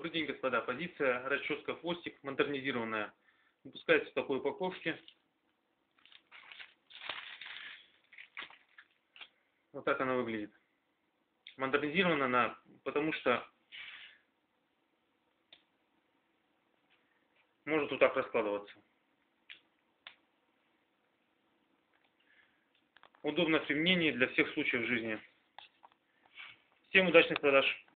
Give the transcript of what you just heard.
Добрый день, господа. Позиция расческа хвостик модернизированная. Выпускается в такой упаковке. Вот так она выглядит. Модернизирована она, потому что может вот так раскладываться. Удобно в применении для всех случаев жизни. Всем удачных продаж!